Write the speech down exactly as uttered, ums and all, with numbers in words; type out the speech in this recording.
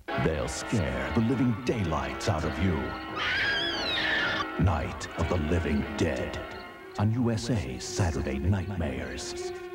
They'll scare the living daylights out of you. Night of the Living Dead on U S A's Saturday Nightmares.